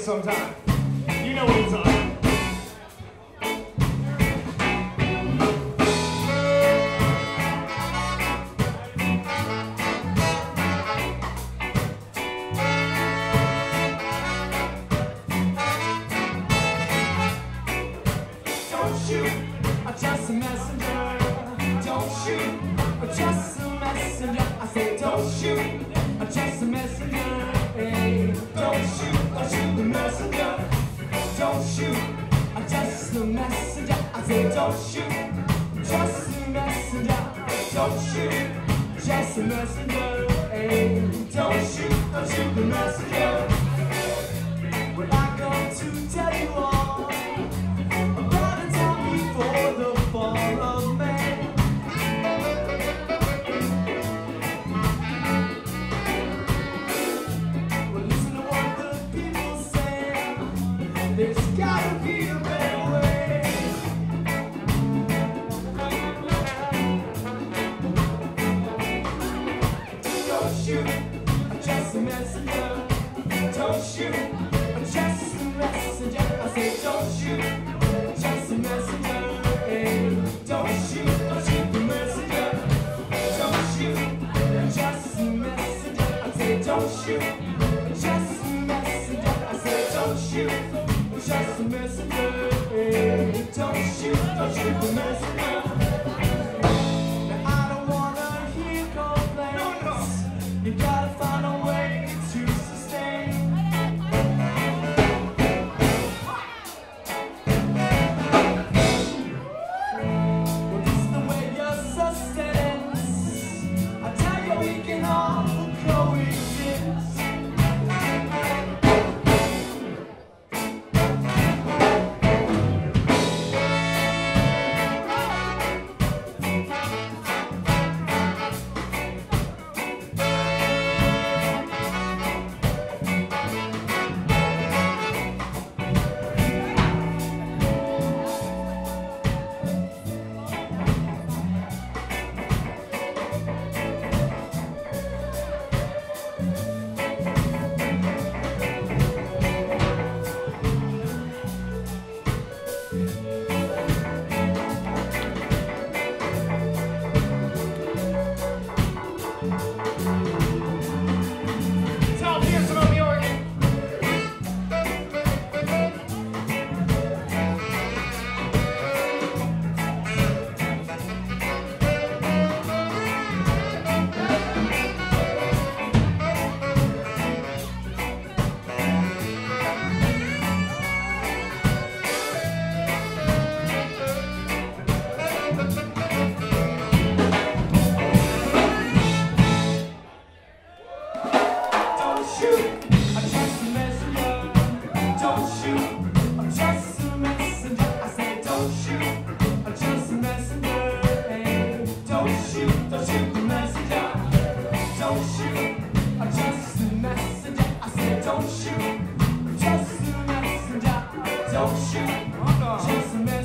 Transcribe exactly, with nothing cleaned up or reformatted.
sometime. You know what it's on. Don't shoot, I'm just a messenger. Don't shoot, I'm just a messenger. I say don't shoot, I'm just a messenger. Hey, don't shoot, don't shoot the messenger. Don't shoot, I'm just a messenger. I say don't shoot, just a messenger. Don't shoot, just a messenger. Hey, don't shoot, don't shoot the messenger. When I come to tell you all about a time before the fall of man. Well, listen to what the people say. There's gotta be a better way. Don't shoot, I'm just a messenger. Don't shoot, I'm just a messenger. I say don't shoot, just a messenger. Hey, don't shoot, don't shoot the messenger. Don't shoot, just a messenger. I say don't shoot, just a messenger. I say don't shoot, just a messenger. Hey, don't shoot, don't shoot the messenger. Now I don't wanna hear complaints. You gotta find a way to sustain. Well, this is the way your sustenance. I tell you we can all coexist. Tom Pearson on the organ. Don't shoot, I'm just a messenger. Don't shoot, I'm just a messenger. I say don't shoot, I'm just a messenger. Hey, don't shoot, don't shoot the messenger. Don't shoot, I'm just a messenger. I say don't shoot, I'm just a messenger. Don't shoot, just a messenger.